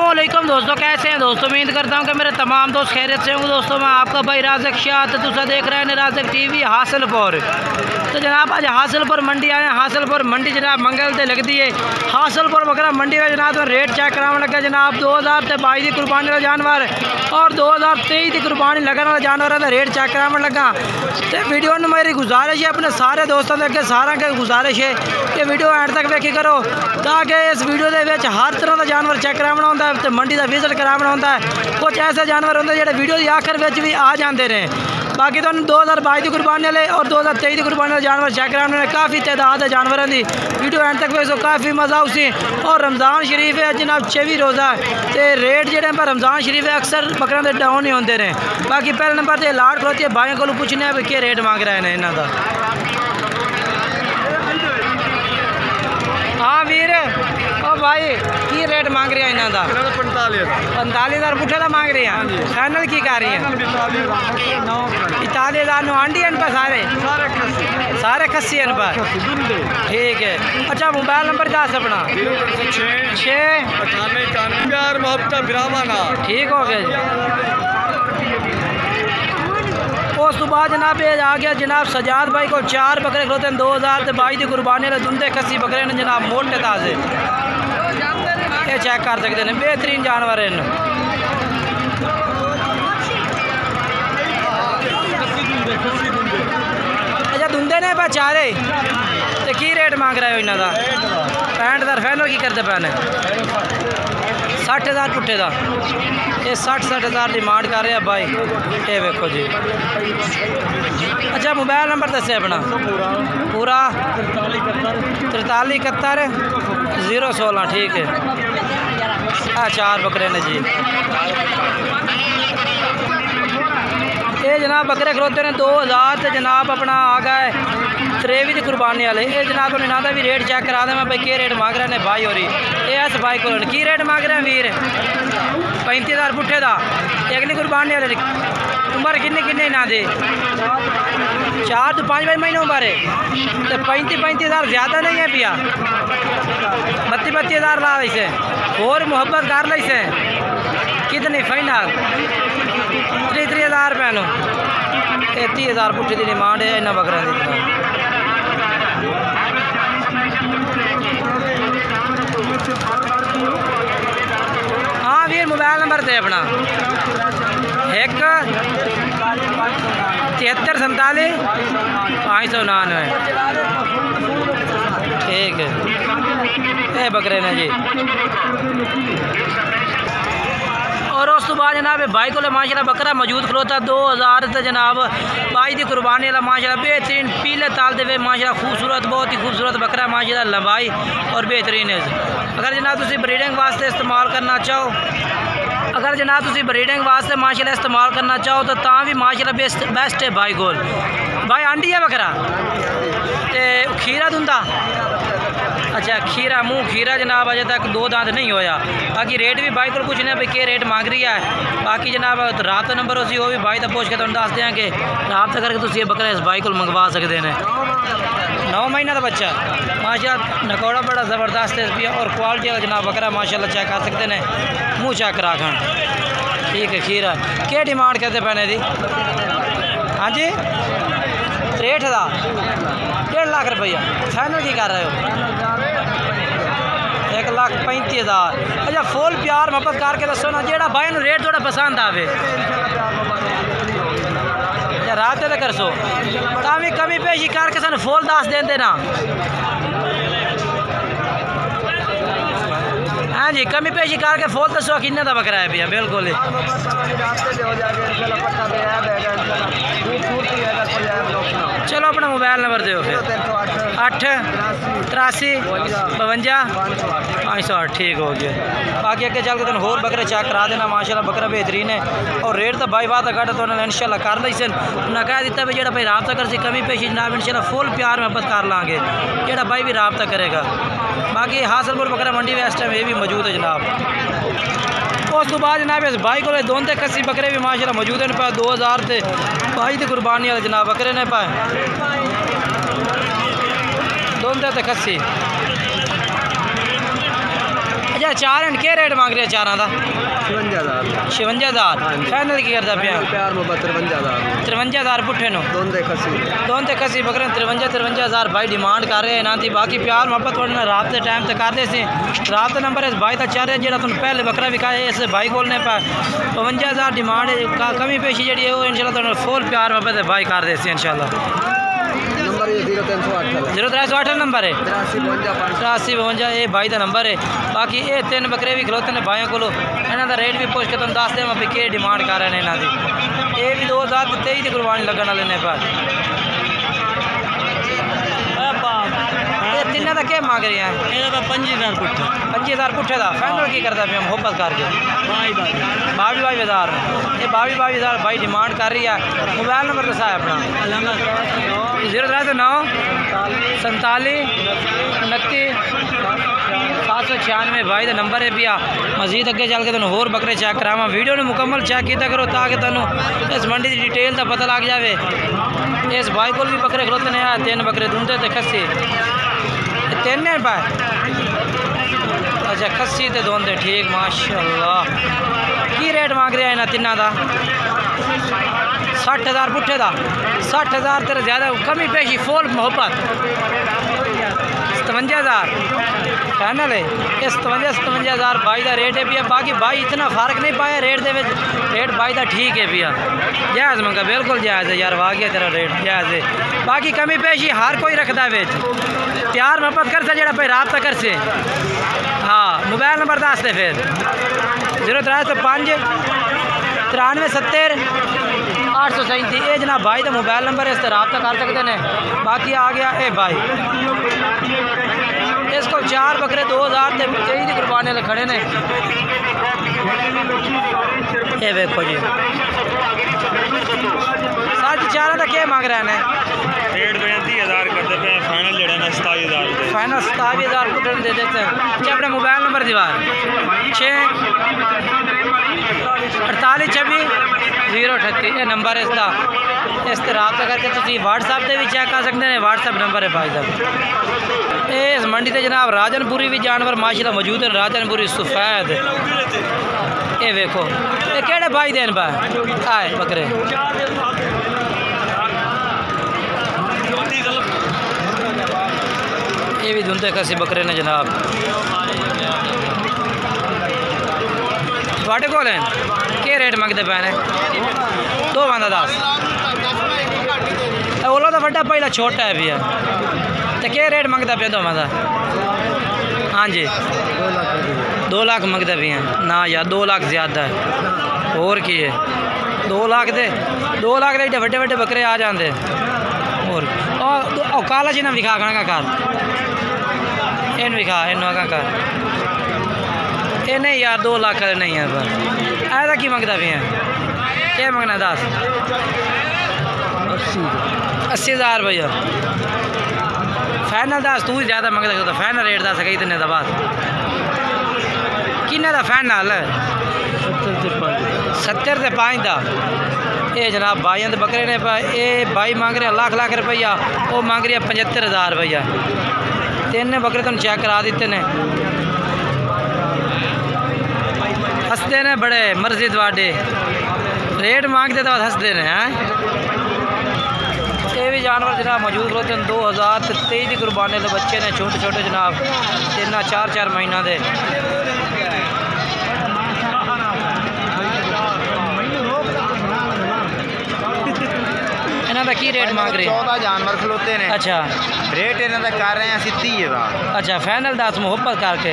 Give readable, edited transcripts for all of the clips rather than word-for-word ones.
अस्सलामुअलैकुम दोस्तों, कैसे हैं दोस्तों। उम्मीद करता हूं कि मेरे तमाम दोस्त खैरियत से होंगे। दोस्तों मैं आपका भाई राज़क शाह, तुसा देख रहे हैं राज़क टीवी हासिलपुर। तो जनाब आज हासिलपुर मंडी आए हैं। हासिलपुर मंडी जनाब मंगल से लगती है। हासिलपुर बकरा मंडी का जनाब रेट चेक कराने लगा जनाब 2022 की कुर्बानी वाला जानवर और 2023 की कुर्बानी लगने वाला जानवर का रेट चेक कराने लगा। तो वीडियो में मेरी गुजारिश है, अपने सारे दोस्तों के सारा के गुजारिश है कि वीडियो एंड तक वेखी करो, ताकि इस वीडियो के हर तरह का जानवर चेक कराना होता है, तो मंडी का विजिट कराना होता है। कुछ ऐसे जानवर होंगे जो वीडियो की आखिर में भी आ जाते रहे। बाकी तो 2022 की कुर्बानी वाले और 2023 की कुर्बानी वाले जानवर चेक कराने काफ़ी तादाद है जानवरों की। वीडियो एंड तक वेखो, काफ़ी मज़ा उसी। और रमज़ान शरीफ है जनाब 26 रोज़ा तो रेट जो रमज़ान शरीफ है अक्सर बकरों के डाउन ही होते रहे। बाकी पहले नंबर से लाट खड़ोती है, भाइयों को पूछने भी क्या रेट मांग रहे हैं इन्हों का। हाँ वीर ओ भाई की रेट मांग रहे हैं इन्हों का? 45,000 पुठे का मांग रहे हैं। फाइनल की कर रही है 45,000 आंडी इन पर सारे खस्सी इन पर। ठीक है, अच्छा मोबाइल नंबर दस अपना 6 ठीक हो गया जी। उस तो बाद जनाब ये आ गया जनाब सजाद भाई को 4 बकरे खलोते हैं 2022 की कुर्बानी वाले दुंदे खस्सी बकरे ने जनाब मोटे ताजे। ये चेक कर सकते हैं, बेहतरीन जानवर हैं। अच्छा दुंदे ने चारे तो की रेट मांग रहे हो इन्हों का? 65,000 फाइनल की करते पैने 60,000 पुट्ठे का। ये 60,000 डिमांड कर रहे हैं भाई। ये देखो जी। अच्छा मोबाइल नंबर दसे अपना पूरा 4371 016। ठीक है, 4 बकरे ने जी। ये जनाब बकरे खलोते ने 2000 से जनाब अपना आ गए 23 की कुर्बानी वाले। ये जनाब इन्हों का भी रेट चेक करा दें मैं भाई के रेट मांग रहे हैं भाई। और ये इस भाई को की रेट मांग रहे हैं वीर? 35,000 पुट्ठे का। अगली कुर्बानी वाले उम्र किन्नी इन्हों की? 4 तो 5 महीने उम्र है। तो 35,000 ज़्यादा नहीं है पिया? 32,000 ला इसे और मुहब्बत कर ली से कितनी फाइनल 30,000 रुपये नो। 30,000 पुट्ठी की डिमांड है इन्होंने बकरों की। हाँ वीर मोबाइल नंबर दे अपना 1 73 47 599। ठीक है, ये बकरे ने जी। और उस तो बाद जनाब भाई को माशाल्लाह बकरा मौजूद खलोता 2000 तो जनाब 22 की कुर्बानी वाला माशाल्लाह बेहतरीन पीले ताल दे माशाल्लाह खूबसूरत, बहुत ही खूबसूरत बकरा माशाल्लाह लंबाई और बेहतरीन है। अगर जनाब तुम ब्रीडिंग वास्ते इस्तेमाल करना चाहो, अगर जनाब तुम ब्रीडिंग वास्ते माशाल्लाह इस्तेमाल करना चाहो तो भी माशाल्लाह बेस्ट है भाई कोल। भाई आंडी है बकरा तो खीरा दुंदा। अच्छा खीरा मुँह खीरा जनाब अजे तक 2 दांत नहीं होया। बाकी रेट भी भाई को कुछ नहीं भाई के रेट मांग रही है। बाकी जनाब रात नंबर उसी वो भी भाई तक पूछ के तुम दस दें कि रात करके तुम ये बकरा इस भाई को मंगवा सकते हैं। 9 महीना का बच्चा माशाल्लाह नकौड़ा बड़ा ज़बरदस्त है और क्वालिटी का जनाब बकरा माशाल्लाह चेक कर सकते हैं। मुँह चेक करा खान। ठीक है, खीरा क्या डिमांड करते पैने दी? हाँ जी 63,000 1.5 लाख रुपया फाइनल की कर रहे हो? 1,35,000। अच्छा फुल प्यार मोहब्बत करके दसो ना जेड़ा भाई नूं रेट थोड़ा पसंद आवे। अच्छा रात तो कर सो भी कमी पेशी करके सानू फुल दस देंदे ना। हाँ जी कमी पेशी करके फुल दसो किन्ने का बकरा है भैया? बिल्कुल चलो अपना मोबाइल नंबर दो फिर 8 83 52 508। ठीक हो गया। बाकी अगे चल के तुम होर बकरे चेक करा देना माशाल्लाह बकरा बेहतरीन है। और रेट तो भाई बात घट तो उन्होंने इंशाल्लाह कर दी सन। उन्हें कह दिता भी जो भाई राबता कर सी कमी पेशी जनाब इंशाल्लाह फुल प्यार मोहब्बत कर लाँगे जो भाई भी राबता करेगा। बाकी हासिलपुर बकरा मंडी में इस टाइम ये भी मौजूद है जनाब। उस तो बाद जनाब इस भाई को दोनों खस्सी बकरे भी माशाल्लाह मौजूद हैं पाए 2022 की कुर्बानी वाले जनाब बकरे ने पाए दोनों खस्सी। ये चार हैं, क्या रेट मांग रहे हैं चारां का? 56,000 56,000 फाइनल की करता पिया? प्यार मोहब्बत 53,000 53,000 पुट्ठे नो दोन ते खसी बकरे 53,000 भाई डिमांड कर रहे हैं ना थी। बाकी प्यार मोहब्बत थोड़े ना रात के टाइम तक करते सी। रात का नंबर इस भाई का चल रहा है जो तुम पहले बकरा विकाया इस भाई को 52,000 डिमांड है। कमी पेशी जी है वो इंशाल्लाह फुल प्यार मोहब्बत भाई कर दे इंशाल्लाह। नंबर 0308 नंबर है 8352 ये भाई का नंबर है। बाकी ये 3 बकरे भी खलोते हैं भाइयों को, इन्हों का रेट भी पूछ के तुम दस देव भी कि डिमांड कर रहे हैं इन्हों की। ये भी 2023 की कुर्बानी लगने वाले ने पर तिना का क्या मांग रही है? 25,000 पुट्ठे का फाइनल की करता पिया मोहब्बत करके 22,000 ये 22,000 भाई डिमांड कर रही है। मोबाइल नंबर दसा है अपना 0309 47 29 796 भाई का नंबर है पिया। मजीद अगे चल के तुम होर बकरे चेक करावा। वीडियो ने मुकम्मल चेक किया करो ताकि तुम इस मंडी की डिटेल का पता लग जाए। इस भाई को भी बकरे खलोते हैं 3 बकरे दूंदे ते खस्सी 3 है भाई। अच्छा खस्सी ते दोंदे ठीक माशाल्लाह। की रेट मांग रहे हैं इन्हें तिना का? 60,000 पुट्ठे का 60,000 तेरे ज़्यादा कमी पेशी फुल मोहब्बत 57,000 फाइनल है। ये 57,000 भाई का रेट है भैया। बाकी भाई इतना फर्क नहीं पाया रेट दे रेट भाई का ठीक है भैया जायज़ मंगा बिल्कुल जायज़ है यार वाकई तेरा रेट जायज़ है। बाकी कमी पेशी हर कोई रखता है प्यार मोहब्बत कर से जो भाई रबता कर से। हाँ मोबाइल नंबर दस दे फिर 0305 93 70 837 ये जनाब भाई का मोबाइल नंबर है इस रबता कर सकते हैं। बाकी आ गया ए भाई इसको 4 बकरे 2023 की कुर्बानी वाले खड़े ने। ये देखो जी 4.5 का क्या मांग रहे हैं? रेट 35,000 करते पे फाइनल जड़ा ना 27,000 फाइनल 27,000 को दे देते हैं। अच्छा अपना मोबाइल नंबर दीवार 6 48 26 038 ये नंबर है इसका। इस रबता करके तुम व्हाट्सएप से भी चेक कर सकते हैं। व्हाट्सएप नंबर है भाई साहब। इस मंडी से जनाब राजनपुरी भी जानवर माशाल्लाह मौजूद है। राजनपुरी सफेद ये देखो ये केड़े भाई देन भाई आए बकरे ये भी धुंधे कसी बकरे ने जनाब थोड़े को क्या रेट मंगते पे ने? 2 बंदा 10 ओला तो बड़ा पहला छोटा है भैया तो क्या रेट मंगता पे 2 बंदा? हाँ जी 2 लाख मंगते भी हैं ना यार 2 लाख ज़्यादा है और की है 2 लाख दे 2 लाख दे बड़े बड़े बकरे आ जाते और काला जी ना विखा खाना का इन विखा इन कर ये नहीं यार 2 लाख नहीं है पर ऐसा की मंगता भी हैं? क्या मंगना 10 80,000 भैया फाइनल 10 तू ही ज़्यादा मंगता तो फाइनल रेट 10 कही इतने बाद किन्ने का फाइनल 70 से 5 का। ये जनाब भाइयों के बकरे ने ये भाई मांग रहे लाख लाख रुपया वो मांग रही है 75,000 भैया। 3 बकरे तुम चेक करा देते ने हंसते ने बड़े मर्जी थोड़े रेट मांगते तो हंसते ने हैं। ये भी जानवर जनाब मौजूद होते हैं 2023 की कुर्बानी के बच्चे ने छोटे छोटे जनाब 3-4 महीना दे। इन्हों का की रेट मांग रहे हैं? 14 जानवर खलोते हैं। अच्छा रेट इन्हों का कर रहे हैं 30,000। अच्छा फाइनल 10 मोहब्बत करके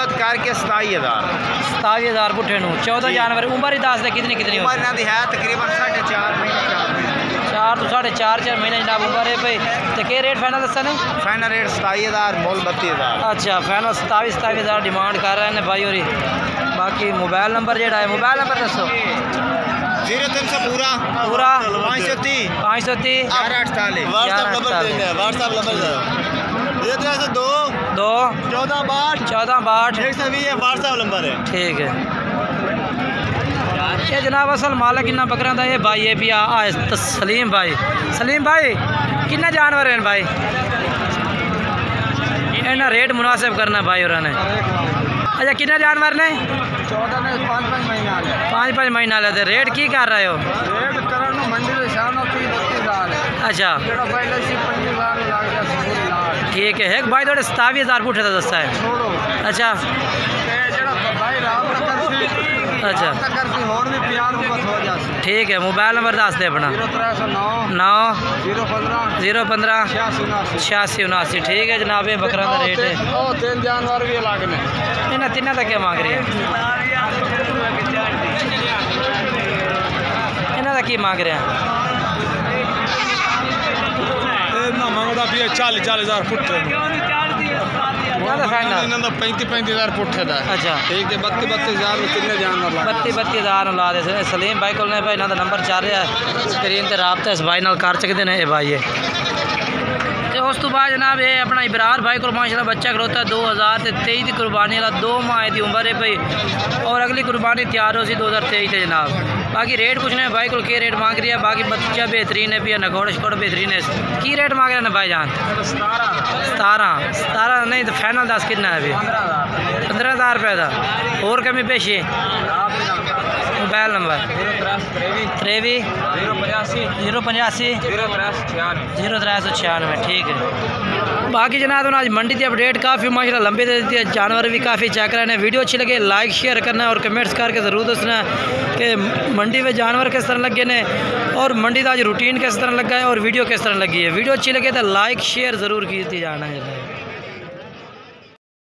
27,000 पुट्ठे नू 14 जानवर उम्र ही 10 कितनी कितनी उम्र इन्हों की है तकरीबन 4.5 महीने 4 तो 4.5 महीने जनाब उम्र है भाई। तो क्या रेट फाइनल दसा ने? फाइनल रेट 27,000 मोल 32,000। अच्छा फाइनल 27,000 डिमांड कर रहे हैं भाई। और बाकी मोबाइल नंबर जोड़ा है मोबाइल नंबर दसो 0300 पूरा 530 1148 व्हाट्सएप नंबर ये 2 14 62 120 व्हाट्सएप नंबर है ठीक है। ये जनाब असल मालिक किन्ना बकरा था ये भाई ये भी आ सलीम भाई किन्ना जानवर हैं भाई? इन्हें रेट मुनासिब करना भाई और अच्छा कितने जानवर ने? 14 ने 5-5 महीना ले 5-5 महीना लेते। रेट की कर रहे हो? रेट करन मंडी में शान 30-32,000 है। अच्छा जेड़ा पहले से 25,000 लाग गया पूरी लाट। ठीक है। एक भाई थोड़े 27,000 पुठे था दस्ता है। छोड़ो अच्छा ते जेड़ा भाई राम का करसी अच्छा का करसी होर भी प्यार बस हो जासी। ठीक है। मोबाइल नंबर दस दे अपना। 0309 9 015 015 86 86 79। ठीक है जनाब, ये बकरा का रेट है। ओ 3 जानवर भी अलग ने। इन्हें तीनों का क्या मांग रही है? इन्हों का की मांग रहे हैं? ना मंगदा भी 40,000 फुट ज़्यादा फाइनल 35,000 फुट है। अच्छा ठीक है 32,000 में कितने जानवर ला 32,000 ला दे। सलीम भाई को भाई इन्हों का नंबर चल रहा है स्क्रीन पर, राबता इस भाई नाल कर सकते हैं। ये भाई है तो उस तो बाद जनाब ये अपना इबरार भाई को माशाल्लाह बच्चा खड़ोता 2023 की कुर्बानी वाला 2 माह की उम्र है भाई, और अगली कुर्बानी तैयार हो सी 2023 से जनाब। बाकी रेट कुछ नहीं भाई को के रेट मांग रही है। बाकी बच्चा बेहतरीन है, भी नगोड़ शकोड़ बेहतरीन है। की रेट मांग रहे हैं भाई जान? 17 नहीं तो फाइनल 10 कितना है अभी? 15,000 रुपये का। और कमी पेशी? Mobile number 03 085 0396। ठीक है। बाकी जनाब तो आज मंडी की अपडेट काफ़ी माशाल्लाह लंबी दे देती है। जानवर भी काफ़ी चेक कराने। वीडियो अच्छी लगे लाइक शेयर करना और कमेंट्स करके ज़रूर दसना कि मंडी में जानवर किस तरह लगे ने और मंडी का आज रूटीन किस तरह लगा है और वीडियो किस तरह लगी है। वीडियो अच्छी लगे तो लाइक शेयर ज़रूर की जाना है।